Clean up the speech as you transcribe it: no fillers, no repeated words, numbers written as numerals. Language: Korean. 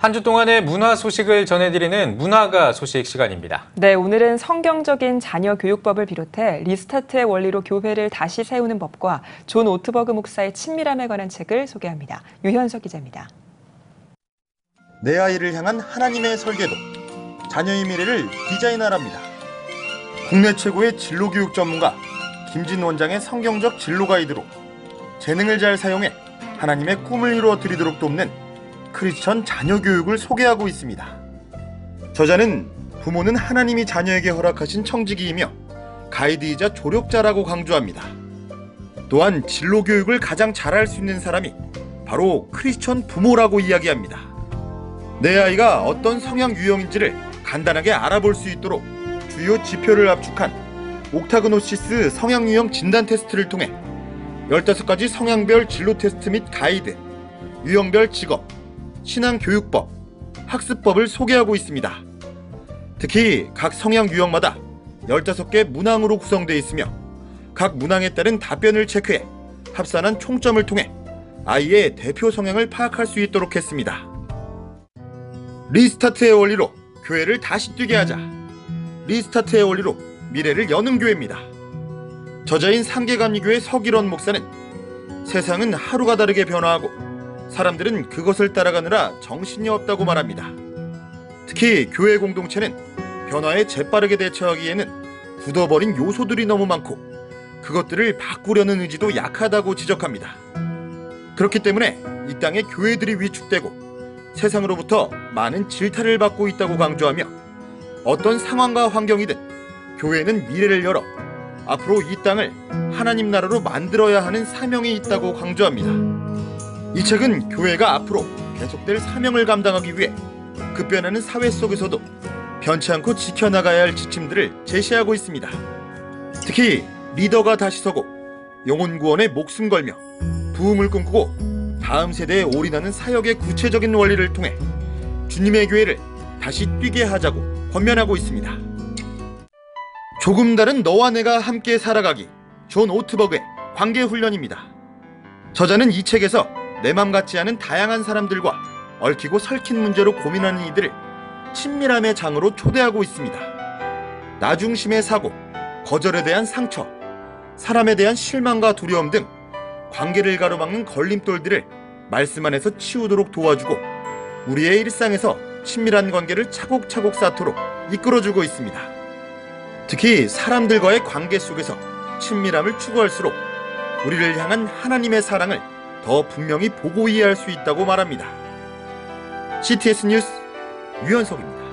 한 주 동안의 문화 소식을 전해드리는 문화가 소식 시간입니다. 네, 오늘은 성경적인 자녀 교육법을 비롯해 리스타트의 원리로 교회를 다시 세우는 법과 존 오트버그 목사의 친밀함에 관한 책을 소개합니다. 유현석 기자입니다. 내 아이를 향한 하나님의 설계도, 자녀의 미래를 디자인하랍니다. 국내 최고의 진로교육 전문가 김진 원장의 성경적 진로 가이드로 재능을 잘 사용해 하나님의 꿈을 이루어드리도록 돕는 크리스천 자녀 교육을 소개하고 있습니다. 저자는 부모는 하나님이 자녀에게 허락하신 청지기이며 가이드이자 조력자라고 강조합니다. 또한 진로 교육을 가장 잘할 수 있는 사람이 바로 크리스천 부모라고 이야기합니다. 내 아이가 어떤 성향 유형인지를 간단하게 알아볼 수 있도록 주요 지표를 압축한 옥타그노시스 성향 유형 진단 테스트를 통해 15가지 성향별 진로 테스트 및 가이드, 유형별 직업, 신앙교육법, 학습법을 소개하고 있습니다. 특히 각 성향 유형마다 15개 문항으로 구성되어 있으며 각 문항에 따른 답변을 체크해 합산한 총점을 통해 아이의 대표 성향을 파악할 수 있도록 했습니다. 리스타트의 원리로 교회를 다시 뛰게 하자. 리스타트의 원리로 미래를 여는 교회입니다. 저자인 상계감리교회 서기론 목사는 세상은 하루가 다르게 변화하고 사람들은 그것을 따라가느라 정신이 없다고 말합니다. 특히 교회 공동체는 변화에 재빠르게 대처하기에는 굳어버린 요소들이 너무 많고 그것들을 바꾸려는 의지도 약하다고 지적합니다. 그렇기 때문에 이 땅의 교회들이 위축되고 세상으로부터 많은 질타를 받고 있다고 강조하며 어떤 상황과 환경이든 교회는 미래를 열어 앞으로 이 땅을 하나님 나라로 만들어야 하는 사명이 있다고 강조합니다. 이 책은 교회가 앞으로 계속될 사명을 감당하기 위해 급변하는 사회 속에서도 변치 않고 지켜나가야 할 지침들을 제시하고 있습니다. 특히 리더가 다시 서고 영혼 구원에 목숨 걸며 부흥을 꿈꾸고 다음 세대에 올인하는 사역의 구체적인 원리를 통해 주님의 교회를 다시 뛰게 하자고 권면하고 있습니다. 조금 다른 너와 내가 함께 살아가기, 존 오트버그의 관계훈련입니다. 저자는 이 책에서 내 맘 같지 않은 다양한 사람들과 얽히고 설킨 문제로 고민하는 이들을 친밀함의 장으로 초대하고 있습니다. 나중심의 사고, 거절에 대한 상처, 사람에 대한 실망과 두려움 등 관계를 가로막는 걸림돌들을 말씀 안에서 치우도록 도와주고 우리의 일상에서 친밀한 관계를 차곡차곡 쌓도록 이끌어주고 있습니다. 특히 사람들과의 관계 속에서 친밀함을 추구할수록 우리를 향한 하나님의 사랑을 더 분명히 보고 이해할 수 있다고 말합니다. CTS 뉴스 유현석입니다.